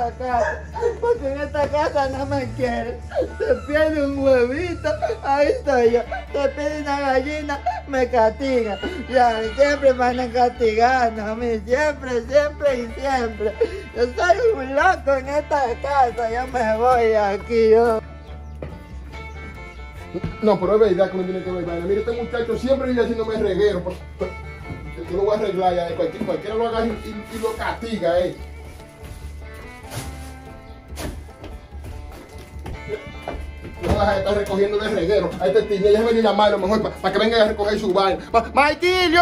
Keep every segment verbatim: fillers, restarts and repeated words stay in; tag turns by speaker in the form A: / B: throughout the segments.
A: esta casa, porque en esta casa no me quieren. Se pierde un huevito, ahí estoy yo. Se pierde una gallina, me castigan. Ya, siempre me andan castigando a mí, siempre, siempre y siempre. Yo soy un loco en esta casa, yo me voy aquí, yo.
B: No, pero es verdad que uno tiene que ver vaina. Mire, este muchacho siempre vive haciéndome reguero. Pero, pero, yo lo voy a arreglar ya. Cualquiera, cualquiera lo haga y, y, y lo castiga, eh. No vas a estar recogiendo de reguero. A este tío, déjame venir a llamarlo mejor para pa que venga a recoger su vaina. ¡Maikilio!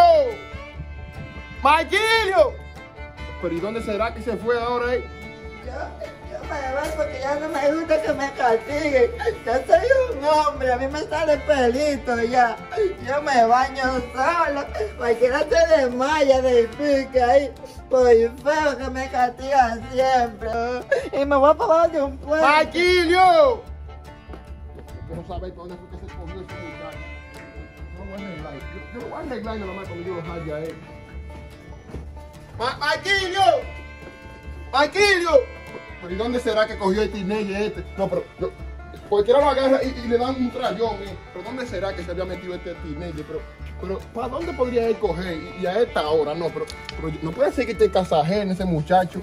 B: ¡Maikilio! Pero ¿y dónde será que se fue ahora, eh?
A: Yo, yo me voy porque ya no me gusta que me castiguen. Yo soy un hombre, a mí me sale pelito ya. Yo me baño solo. Cualquiera se desmaya del pique ahí. Por feo que me castigan siempre. Y me voy a pagar de un puente.
B: ¡Maikilio! Yo no sabéis para dónde fue que se comió ese muchacho. No lo voy a arreglar. Yo, yo lo voy a arreglar nada más cuando yo lo haya a él. ¡Maikilio! ¡Maikilio! ¿Pero y dónde será que cogió el tinelle este? No, pero yo, cualquiera lo agarra y, y le dan un trayón, ¿eh? ¿Pero dónde será que se había metido este tinelle? Pero, pero ¿para dónde podría él coger? Y, y a esta hora, no, pero, pero no puede ser que esté casajén ese muchacho.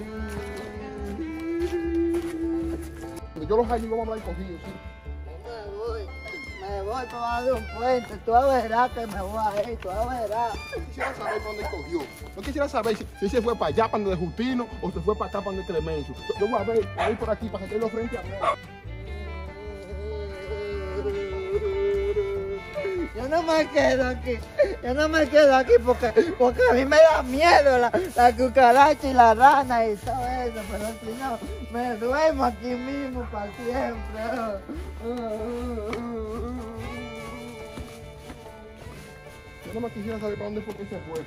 B: Yo los hallo y vamos a hablar cogido, ¿sí?
A: Me voy, me voy para dar un puente. Tú verás que me voy a ir, tú verás.
B: Quisiera saber para dónde cogió. No quisiera saber si, si se fue para allá, para donde Justino, o se fue para acá, para donde Clemencio. Yo, yo voy a ver, a ir por aquí, para que lo frente a mí.
A: Yo no me quedo aquí, yo no me quedo aquí porque, porque a mí me da miedo la, la cucaracha y la rana y todo eso, pero si no, me duermo aquí mismo para siempre.
B: Yo no me quisiera saber para dónde fue que se fue.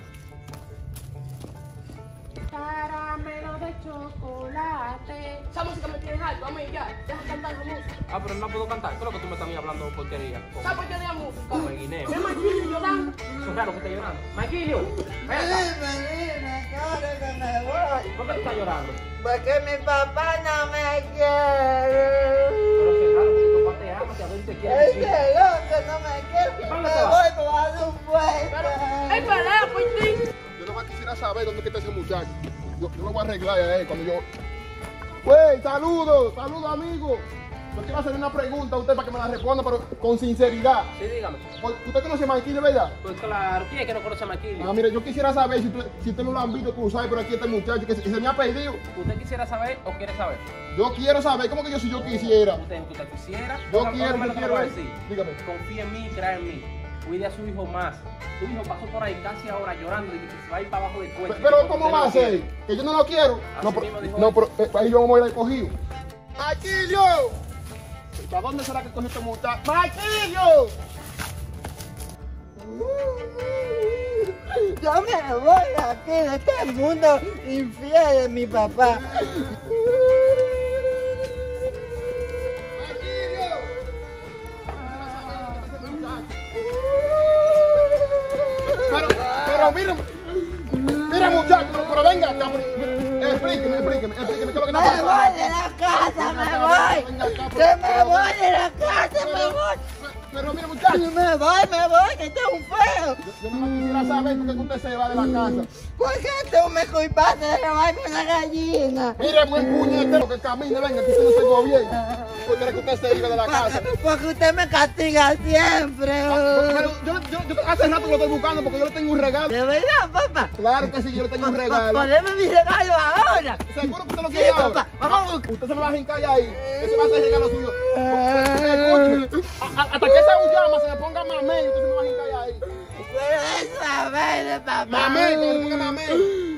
C: Caramelo de chocolate. Esa música me tiene alto, a mí ya. Deja cantar la música.
D: Ah, pero no puedo cantar. ¿Qué es lo que tú me estás hablando porquería?
C: ¿Sabes por qué de música?
D: Como el guineo.
C: ¿Qué Maikilio llorando?
D: Eso es raro que esté llorando. Maikilio, ven acá.
A: Dime, dime, cara, que me voy.
D: ¿Por qué tú estás llorando?
A: Porque mi papá no me quiere.
D: Pero eso es raro porque tu papá te ama, que a veces te quiere.
A: Ese loco no me quiere.
D: ¿Y
A: Me
D: para dónde te vas?
A: voy para dar un puente.
C: ¡Ay, pelea por ti!
B: Yo nomás quisiera saber dónde está ese muchacho. Yo, yo lo voy a arreglar a él cuando yo... ¡Wey! ¡Saludos! ¡Saludos, amigos! Yo quiero hacer una pregunta a usted para que me la responda, pero con sinceridad.
D: Sí, dígame.
B: ¿Usted conoce a Maikilio, verdad?
D: Pues claro, ¿quién es que no conoce a Maikilio?
B: Ah, mire, yo quisiera saber si usted, si usted no lo han visto cruzar por aquí este muchacho que se, que se me ha perdido.
D: ¿Usted quisiera saber o quiere saber?
B: Yo quiero saber, ¿cómo que yo si yo quisiera?
D: Usted, usted quisiera.
B: Yo
D: Oiga,
B: quiero,
D: oiga
B: yo
D: lo que le
B: quiero.
D: voy a decir.
B: Dígame.
D: Confía en mí, crea en mí. Cuide a su hijo más. Su hijo pasó por ahí casi ahora llorando y que se va a ir para abajo del cuello.
B: Pero, pero ¿cómo va a ser? Que yo no lo quiero.
D: Así
B: No, pero,
D: mismo dijo
B: no,
D: él.
B: pero eh, ahí yo vamos a ir al cogido. ¡Maikilio! ¿Para dónde será que cogió este muchacho? ¡Maikilio!
A: Yo me voy aquí de este mundo infiel de mi papá.
B: Pero, pero mira, mira muchacho, pero, pero venga acá, pero, explíqueme, explíqueme, explíqueme qué es lo que
A: Me
B: está
A: voy
B: pasando.
A: de la casa, me voy.
B: Venga acá,
A: Que
B: pero-
A: me voy de la casa, me voy.
B: Pero mire muchacho,
A: Me voy, me voy, que este es un feo.
B: yo no quisiera saber por qué usted se va de la casa.
A: ¿Por qué tú me culpaste de robarme una gallina?
B: Mire, buen puñetero que camine, venga, que usted no se gobierna. ¿Por qué que usted se iba de la casa?
A: Porque usted me castiga siempre.
B: Pero yo, yo, yo hace rato que lo estoy buscando porque yo le tengo un regalo.
A: ¿De verdad, papá?
B: Claro que sí, yo le tengo un regalo.
A: Poneme mi regalo ahora.
B: ¿Seguro que usted lo
A: Sí,
B: quiere ahora?
A: papá, vamos a buscar.
B: Usted se me va a hincar ahí. Ese va a ser el regalo suyo. Escuche, a- a- hasta que esa llama se le ponga mamey, usted se me va a hincar ahí.
A: Puedes saber, papá.
B: Mamey, que le ponga mamey.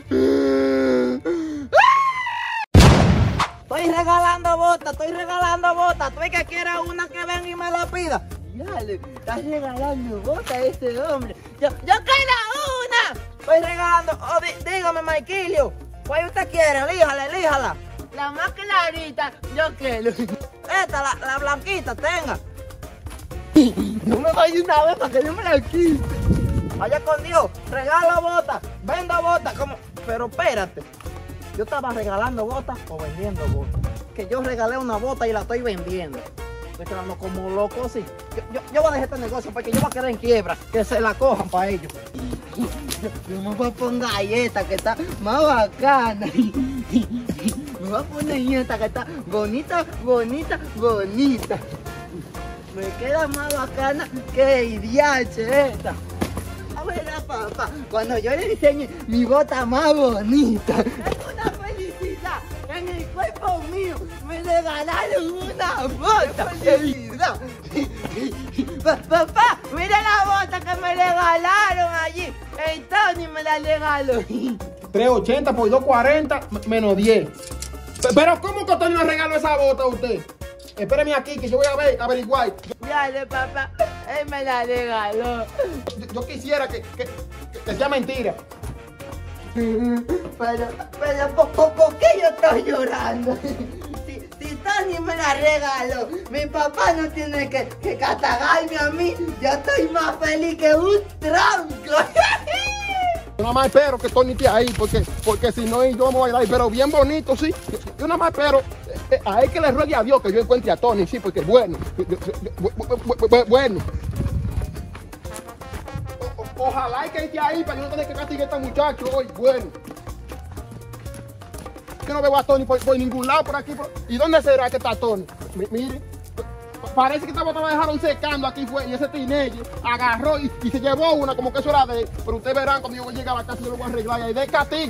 A: Estoy regalando botas, estoy regalando botas. Tú es que quieras una que venga y me la pida. Ya le estás regalando botas a este hombre. Yo, yo quiero una. Estoy regalando. Oh, dí- dígame, Maikilio. ¿Cuál usted quiere? Elíjala, elíjala. La más clarita, yo quiero. Esta, la, la blanquita, tenga. No me vaya una vez para que yo me la quite. Vaya con Dios, regalo botas, vendo botas, como. Pero espérate. yo estaba regalando botas o vendiendo botas. Que yo regalé una bota y la estoy vendiendo. Estoy quedando como loco, sí. Yo, yo, yo voy a dejar este negocio porque yo voy a quedar en quiebra. Que se la cojan para ellos. Yo me voy a poner esta que está más bacana. Me voy a poner esta que está bonita, bonita, bonita. Me queda más bacana que idiache esta. A ver, papá, cuando yo le enseñe mi bota más bonita. Es una felicidad. En el cuerpo mío me regalaron una bota. ¡Felicidad! Papá, mira la bota que me regalaron allí. El Tony me la regaló.
B: trescientos ochenta por doscientos cuarenta menos diez. Pero ¿cómo que Tony le regaló esa bota a usted? Espéreme aquí que yo voy a ver, averiguar.
A: Dale, papá, él me la regaló.
B: Yo, yo quisiera que, que, que sea mentira.
A: Pero, pero, ¿por, por, por qué yo estoy llorando? Si, si Tony me la regaló, mi papá no tiene que, que castigarme a mí. Yo estoy más feliz que un tronco.
B: Yo nada más espero que Tony esté ahí, porque, porque si no, yo vamos a bailar, pero bien bonito, sí. Yo, yo nada más espero eh, a él que le ruegue a Dios que yo encuentre a Tony, sí, porque bueno, bueno. O, o, ojalá que esté ahí para que no tenga que castigar a este muchacho hoy, bueno. Yo no veo a Tony por, por ningún lado por aquí. Por... ¿Y dónde será que está Tony? M mire. Parece que esta bota la dejaron secando aquí fue y ese teenager agarró y, y se llevó una como que eso era de él. Pero ustedes verán cuando yo llegue a la casa yo lo voy a arreglar y ahí de castigo.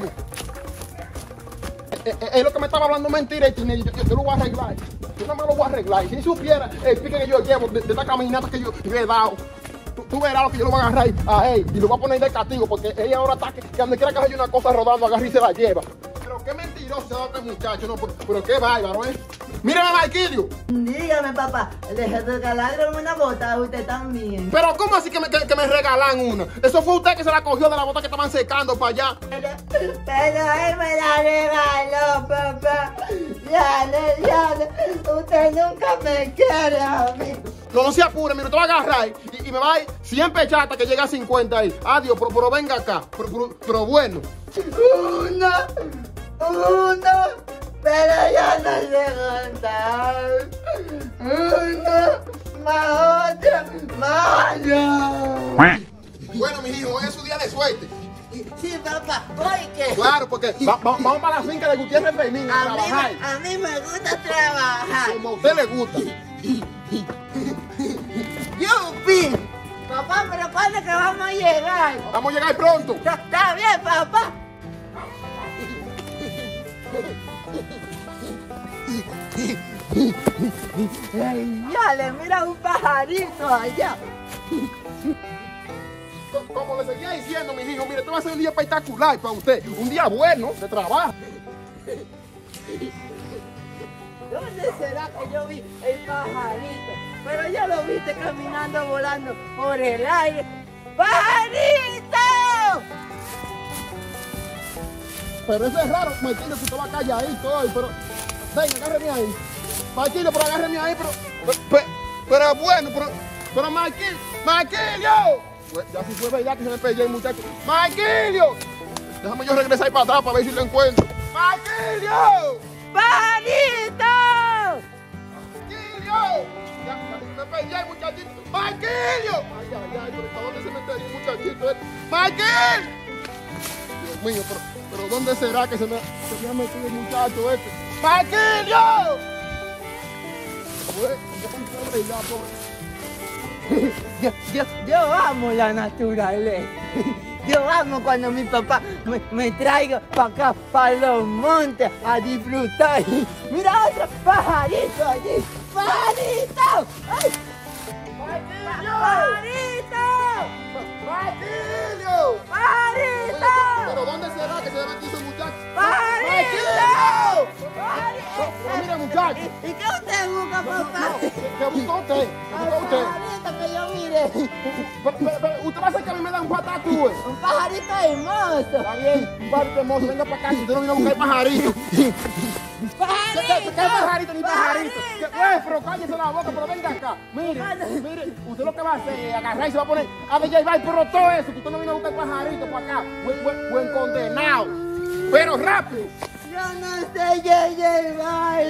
B: Es, es, es lo que me estaba hablando mentira el teenager, yo, yo, yo lo voy a arreglar. Yo nada más lo voy a arreglar. Y si supiera el pique que yo llevo de, de esta caminata que yo, yo he dado, tú, tú verás lo que yo lo voy a agarrar a él y lo voy a poner de castigo porque ella ahora está que, que donde quiera que haya una cosa rodando, agarra y se la lleva. Pero qué mentiroso se da este muchacho, no, pero, pero qué bárbaro, ¿eh? Mírame, Marquilio.
A: Dígame, papá, le regalaron una bota a usted también.
B: Pero ¿cómo así que me, que, que me regalan una? Eso fue usted que se la cogió de la bota que estaban secando para allá.
A: Pero, pero él me la regaló, papá. Ya, ya, usted nunca me quiere a mí.
B: No, no se apure, mira, te va a agarrar y, y me va a ir cien pechatas que llega a cincuenta ahí. Adiós, pero, pero venga acá. Pero, pero, pero bueno.
A: Una, una, pero ya no se contar. Una, más otra, más otra.
B: Bueno, mi hijo, hoy es su día de suerte.
A: Sí, papá, ¿hoy qué?
B: Claro, porque va, va, vamos para la finca de Gutiérrez Fermín a,
A: A
B: trabajar.
A: mí, a mí me gusta trabajar.
B: Como a usted le gusta.
A: ¡Yupi! Papá, pero ¿cuándo es que vamos a llegar?
B: Vamos a llegar pronto.
A: Está, está bien, papá. Ay, ya le mira un pajarito allá.
B: Como le seguía diciendo, mi hijo, mire, esto va a ser un día espectacular para usted. Un día bueno de trabajo.
A: ¿Dónde será que yo vi el pajarito? Pero yo lo viste caminando, volando por el aire. ¡Pajarito!
B: Pero eso es raro, Marquillo, que usted va calladito hoy, pero... Venga, agárreme ahí. Marquillo, pero agárreme ahí, pero... Pero, pero bueno, pero... Pero Marquillo, ¡Marquillo! Pues ya si fue verdad que se me perdió el muchacho. ¡Marquillo! Déjame yo regresar para atrás para ver si lo encuentro. ¡Marquillo!
A: ¡Pajarito!
B: ¡Marquillo! Ya, ya, me perdí el muchachito. ¡Marquillo! Ay, ay, ay, pero ¿para dónde se me perdió el muchachito? ¡Marquillo! Dios mío, pero, pero ¿dónde será que se me, se me ha metido el muchacho este? ¡Marquillo! Pues, ya, ya, pobre.
A: Yo, yo, yo amo la naturaleza. Yo amo cuando mi papá me, me traiga para acá, para los montes, a disfrutar. Mira otro pajarito allí. ¡Pajarito! ¡Ay! ¡Pajarito!
B: ¡Marquillo!
A: ¡Pajarito!
B: ¿Pero dónde será que se le metió ese muchacho?
A: ¡Pajarito!
B: Pero mire, muchacho.
A: ¿Y qué usted busca, papá?
B: ¿Qué buscó usted? ¿Qué buscó usted?
A: Pajarito que yo mire.
B: Pero, pero, pero, usted va a hacer que a mí me da un patatúe.
A: Un pajarito hermoso.
B: Está bien, un pajarito hermoso, venga para acá, si usted no vino a buscar pajarito.
A: ¡Pajarito!
B: ¿Qué, qué, qué pajarito ni pajarito? ¿Qué, pues, pero cállese la boca, pero venga acá. Mire, mire, usted lo que va a hacer es agarrar y se va a poner a D J Bye, pero todo eso, que usted no vino a buscar pajarito para acá. Buen, buen, buen condenado. Pero rápido.
A: Yo no sé llevar.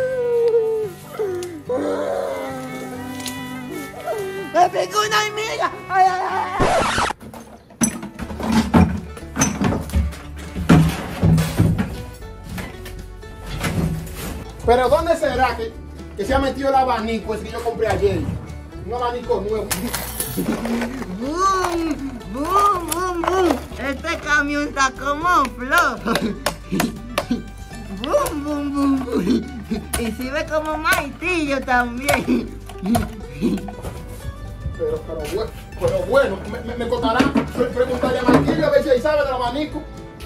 A: ¡Me picó una hormiga! ¡Ay, ay, ay!
B: Pero ¿dónde será que, que se ha metido el abanico ese que yo compré ayer? Un abanico nuevo.
A: ¡Bum! ¡Bum, bum, bum! Este camión está como flojo. ¡Bum, bum, bum, bum! Y sirve como martillo también.
B: Pero, pero, bueno, pero bueno, me, me, me contará. Pre- Preguntarle a Marquilio a ver si él sabe del abanico.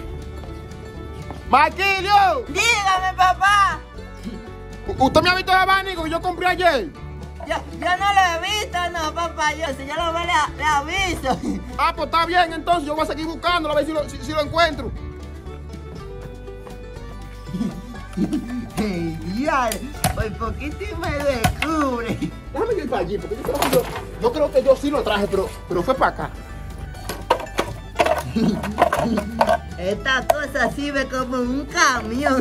B: ¡Marquilio!
A: Dígame, papá.
B: ¿Usted me ha visto el abanico que yo compré ayer?
A: Yo, yo no lo he visto, no, papá. Yo, si yo lo veo, le, le aviso.
B: Ah, pues está bien, entonces yo voy a seguir buscándolo a ver si lo, si, si lo encuentro.
A: ¡Ey, diablo! Por poquito y me descubre.
B: Déjame ir para allí, porque yo creo que yo, yo, creo que yo sí lo traje, pero, pero fue para acá.
A: Esta cosa sirve como un camión.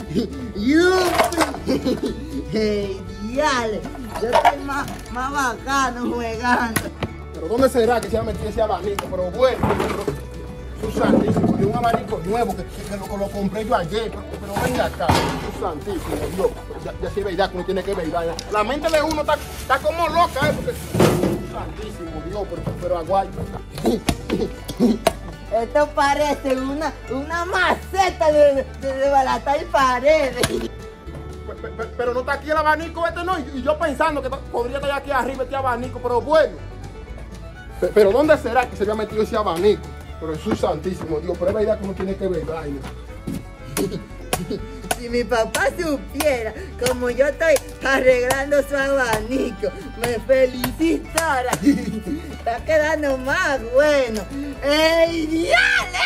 A: ¡Yupi! ¡Ey, diablo! Yo estoy más, más bacano jugando.
B: Pero ¿dónde será que se ha metido ese abanico? Pero bueno, pero, su santísimo, de un abanico nuevo que, que, lo, que lo compré yo ayer. Pero, pero venga acá, su santísimo, Dios. Ya, ya sí es verdad que uno tiene que ver. Ya. La mente de uno está, está como loca, ¿eh? Porque, su santísimo, Dios, pero, pero aguanta.
A: Esto parece una, una maceta de, de, de balatar paredes.
B: Pero, pero, pero no está aquí el abanico este, no. Y, y yo pensando que podría estar aquí arriba este abanico, pero bueno. Pero, pero ¿dónde será que se había metido ese abanico? Pero Jesús santísimo, Dios, pero es verdad que uno tiene que ver, vaina.
A: Si mi papá supiera como yo estoy arreglando su abanico, me felicitara. Está quedando más bueno. ¡Ey, diale!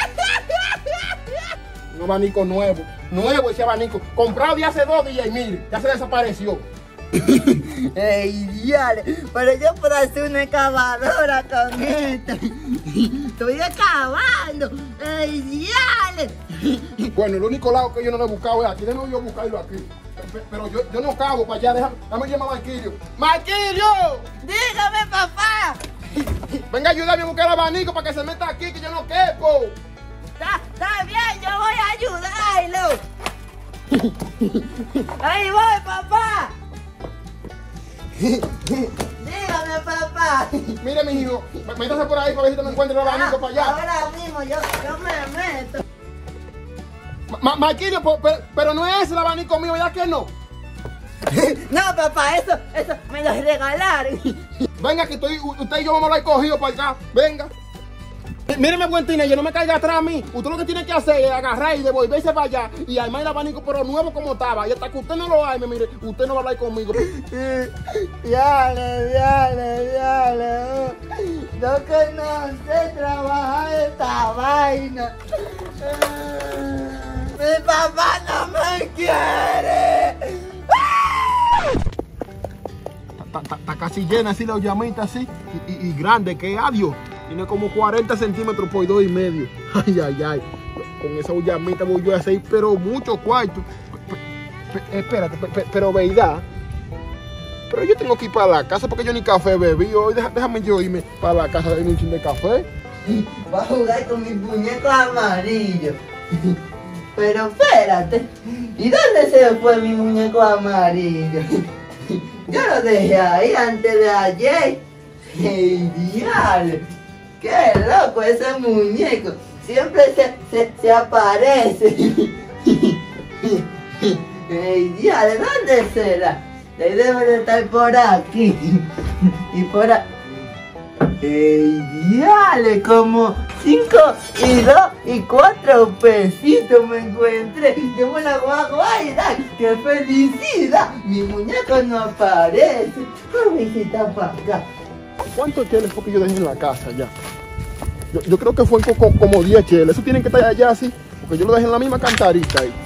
B: Un abanico nuevo, nuevo ese abanico. Comprado de hace dos días y mire, ya se desapareció.
A: ¡Ey, diale! Pero yo puedo hacer una excavadora con esto. Estoy excavando. ¡Ey, diale!
B: Bueno, el único lado que yo no lo he buscado es aquí. Déjame yo buscarlo aquí. Pero yo, yo no cabo para allá. Déjame, déjame llamar a Marquilio. ¡Marquilio!
A: ¡Dígame, papá!
B: Venga, ayúdame a buscar el abanico para que se meta aquí, que yo no quepo.
A: Está, está bien, yo voy a ayudarlo. Ahí voy, papá. Dígame, papá.
B: Mire, mi hijo, métase por ahí para ver si te me encuentro el abanico para allá.
A: Ahora mismo yo, yo me meto.
B: Ma Marquilio, pero, pero no es el abanico mío, ¿ya que no?
A: No, papá, eso, eso me lo regalaron.
B: Venga, que estoy, usted y yo vamos a ir cogido para acá. Venga. Míreme, buen teenager, no me caiga atrás a mí. Usted lo que tiene que hacer es agarrar y devolverse para allá y armar el abanico, pero nuevo como estaba. Y hasta que usted no lo arme, mire, usted no va a hablar conmigo.
A: Diale, diale, diale. Yo que no sé trabajar esta vaina. Mi papá no me quiere.
B: Está casi llena así la llamita así y, y, y grande, que adiós. Tiene como cuarenta centímetros por dos y medio. Ay, ay, ay. Con esa llamita voy yo a hacer, pero mucho cuarto. Espérate, pero verdad. Pero yo tengo que ir para la casa porque yo ni café bebí hoy. Déjame yo irme para la casa de un chin de café.
A: Voy a jugar con mis muñecos amarillos. Pero espérate, ¿y dónde se fue mi muñeco amarillo? Yo lo dejé ahí antes de ayer. ¡Ey, diablo! ¡Qué loco ese muñeco! Siempre se, se, se aparece. ¡Ey, diablo! ¿Dónde será? Él debe de estar por aquí. Y por aquí. ¡Ey, diale! Como cinco y dos y cuatro pesitos me encontré. Yo me la voy a guardar. ¡Qué felicidad! Mi muñeco no aparece. A ver si está para acá.
B: ¿Cuántos cheles fue que yo dejé en la casa ya? Yo, yo creo que fue como, como diez cheles. Eso tienen que estar allá así. Porque yo lo dejé en la misma cantarita ahí.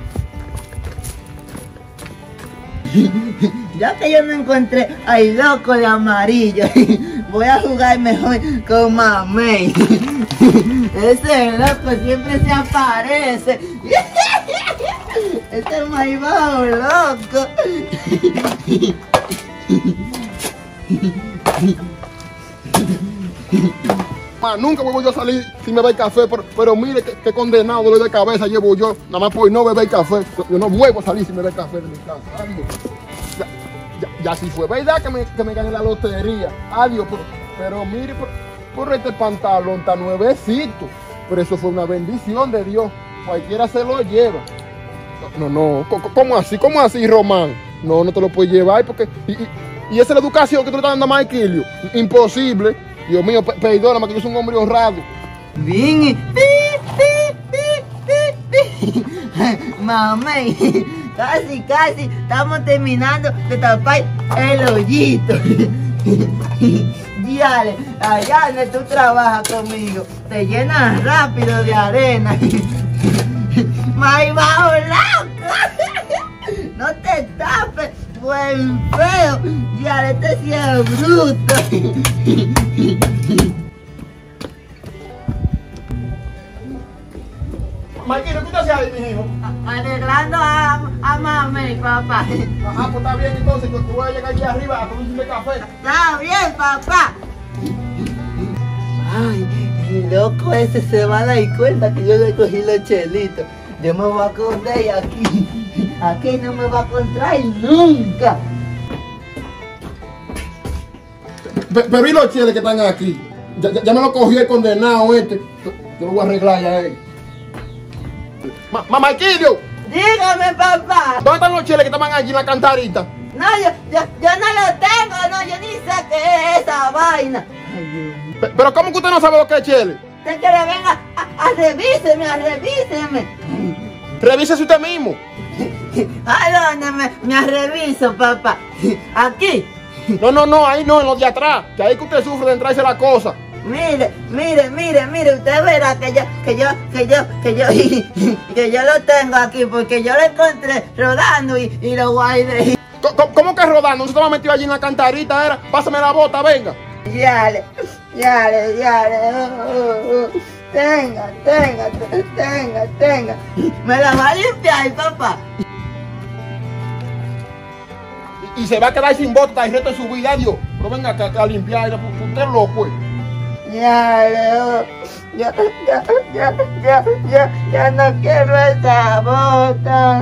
A: Ya que yo me encontré al loco de amarillo, voy a jugar mejor con Mamey. Ese loco siempre se aparece. Este es más bajo, loco.
B: Ma, nunca vuelvo yo a salir sin beber café, pero, pero mire que, que condenado dolor de cabeza llevo yo, nada más por no beber café. Yo, yo no vuelvo a salir sin beber café de mi casa. Adiós. Ya, ya, ya si fue verdad que me, que me gané la lotería. Adiós, pero, pero mire, por, por este pantalón tan nuevecito. Pero eso fue una bendición de Dios. Cualquiera se lo lleva. No, no, ¿cómo así? ¿Cómo así, Román? No, no te lo puedes llevar porque... Y, y, y esa es la educación que tú le estás dando a Maikilio. Imposible. Dios mío, perdóname que yo soy un hombre honrado.
A: Bien. Mamey, casi, casi estamos terminando de tapar el hoyito. Diale, allá donde tú trabajas conmigo, te llenas rápido de arena. ¡May bajo loco! No te tapes, buen feo. Diale, este sí es bruto.
B: Maikilio, ¿qué te haces ahí, mi hijo?
A: Arreglando a, a mami, papá.
B: Ajá, pues está bien, entonces, que tú voy a llegar aquí arriba a tomar un de café.
A: Está bien, papá. Ay, el loco ese se va a dar cuenta que yo le cogí los chelitos. Yo me voy a esconder aquí. Aquí no me va a encontrar nunca.
B: Pero ¿y los cheles que están aquí? Ya, ya, ya me lo cogió el condenado este. Yo, yo lo voy a arreglar ya a él. Mamá Maikilio,
A: Dígame, papá.
B: ¿dónde están los cheles que estaban allí en la cantarita?
A: No, yo, yo, yo no lo tengo, no, yo ni sé qué es esa vaina. Ay, Dios mío.
B: Pe- Pero ¿cómo que usted no sabe lo que es chele?
A: Usted que le venga a, a revíseme, a revíseme.
B: Revísese usted mismo.
A: ¿A dónde me, me reviso, papá? Aquí.
B: No, no, no, ahí no, en los de atrás. Que ahí que usted sufre de entrarse la cosa.
A: Mire, mire, mire, mire, usted verá que yo, que yo, que yo, que yo, que yo lo tengo aquí porque yo lo encontré rodando y, y lo guardé.
B: ¿Cómo, cómo que rodando? ¿Usted estaba metido allí en la cantarita? Era, pásame la bota, venga.
A: Yale, yale, yale, oh, oh, oh. Tenga, tenga, tenga, tenga. Me la va a limpiar, papá.
B: Y, y se va a quedar sin bota el resto de su vida, Dios. Pero venga, que, que a limpiar, usted es loco.
A: Yale, oh. Ya, ya, ya, ya, ya, ya no quiero esa bota.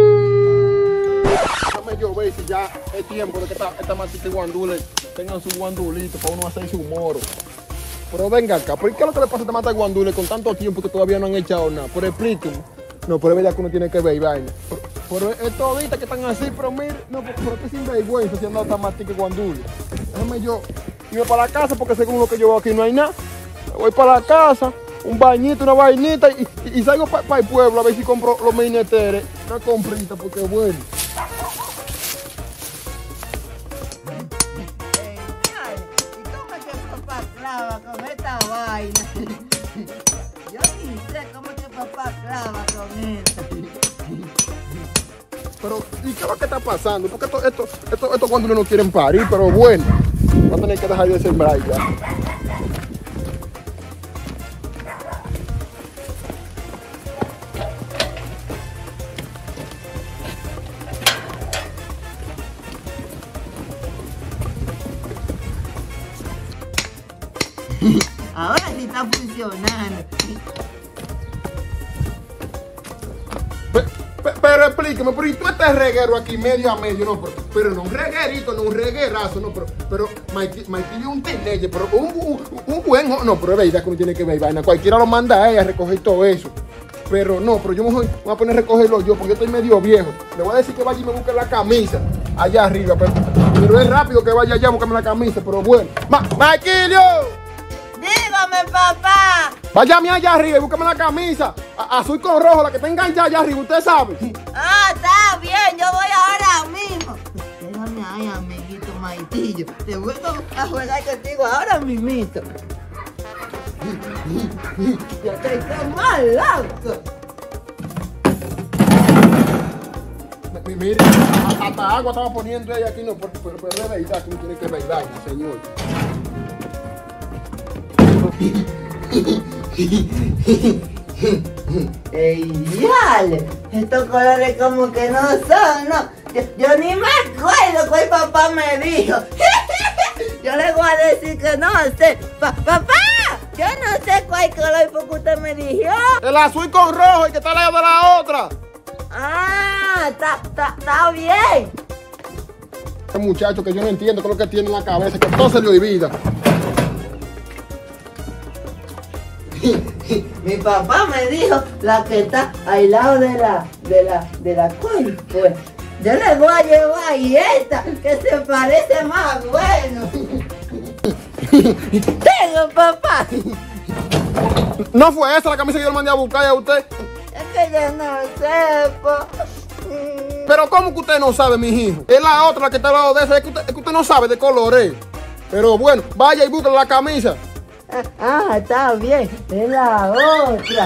B: Déjame yo ver si ya es tiempo de que esta, esta matita y guandule tengan su guandulito para uno hacer su moro. Pero venga acá, ¿por qué es lo que le pasa a esta mata de guandule con tanto tiempo que todavía no han echado nada? Pero explíqueme. No, pero es verdad que uno tiene que ver y vaina. Pero, pero estos ahorita que están así, pero mire, no, pero que sin vergüenza si han dado esta matita y guandule. Déjame yo irme para la casa porque según lo que yo veo aquí no hay nada. Me voy para la casa, un bañito, una vainita y, y, y salgo para pa el pueblo a ver si compro los mineteres. Una comprita porque bueno.
A: Con esta vaina. Yo ni sé cómo que papá clava con esto.
B: Pero, ¿y qué es lo que está pasando? Porque esto, esto, esto, esto cuando no quieren parir, pero bueno, va a tener que dejar de sembrar ya.
A: Ahora sí está funcionando.
B: Pe- pe- Pero explíqueme, pero ¿y tú este reguero aquí medio a medio? No, pero, pero no un reguerito, no un reguerazo, no, pero, pero Maikilio es un teenager, pero un, un, un buen, no, pero es verdad que uno tiene que ver vaina, cualquiera lo manda a ella a recoger todo eso. Pero no, pero yo me voy, me voy a poner a recogerlo yo, porque yo estoy medio viejo. Le voy a decir que vaya y me busque la camisa allá arriba, pero, pero es rápido que vaya allá a buscarme la camisa, pero bueno. Ma, ¡Maikilio!
A: Dígame, papá.
B: Váyame allá arriba y búscame la camisa a- azul con rojo, la que está enganchada allá arriba, usted sabe.
A: Ah, está bien, yo voy ahora mismo. Déjame ahí, amiguito Maitillo. Te vuelvo a jugar contigo ahora mismito. Yo estoy más loco.
B: Mi- Mire, a- hasta agua estaba poniendo ella aquí, no, pero, pero, pero es verdad que uno tiene que bailar, señor.
A: ¡Ey, dale! estos colores como que no son, no. Yo, yo ni me acuerdo cuál papá me dijo. Yo le voy a decir que no sé. Pa, papá, yo no sé cuál color fue que usted me dijo.
B: El azul con rojo y que está al lado de la otra.
A: Ah, está, está, está bien.
B: Este muchacho que yo no entiendo qué es lo que tiene en la cabeza, que todo se le olvida.
A: Mi papá me dijo la que está al lado de la, de la, de la cual, pues. Yo le voy a llevar y esta, que se parece más bueno. Tengo, papá.
B: No fue esa la camisa que yo le mandé a buscar a usted.
A: Es que yo no sé, po.
B: Pero ¿cómo que usted no sabe, mi hijo? Es la otra la que está al lado de esa, es que usted, es que usted no sabe de colores. Pero bueno, vaya y busque la camisa.
A: Ah, está bien, es la otra.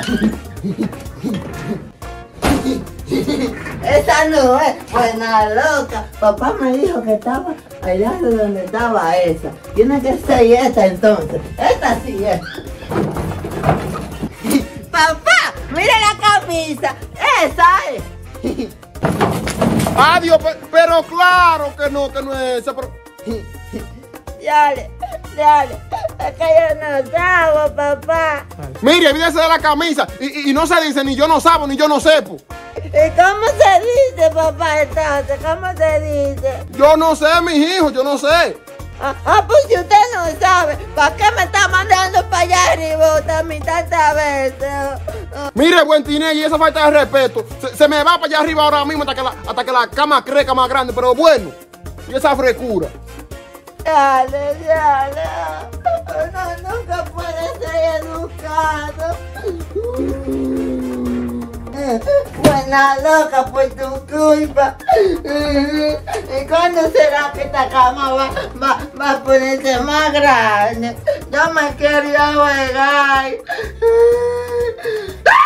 A: Esa no es, buena loca. Papá me dijo que estaba allá de donde estaba esa. Tiene que ser esta entonces. Esta sí es. Papá, mira la camisa. Esa es.
B: Adiós, pero claro que no, que no es esa. Pero...
A: Dale, dale. Es que yo no sabo, papá.
B: Mire, olvídese de la camisa. Y, y, y no se dice ni yo no sabo ni yo no sepo.
A: ¿Y cómo se dice, papá, entonces? ¿Cómo se dice?
B: Yo no sé, mis hijos, yo no sé.
A: Ah, ah, pues si usted no sabe, ¿para qué me está mandando para allá arriba también tantas veces? Ah.
B: Mire, buen Tinelli, y esa falta de respeto. Se, se me va para allá arriba ahora mismo hasta que la, hasta que la cama crezca más grande. Pero bueno, y esa frescura.
A: Dale, dale. No, nunca puede ser educado. Buena loca por tu culpa. ¿Y cuándo será que esta cama va, va, va a ponerse más grande? Yo me quería jugar.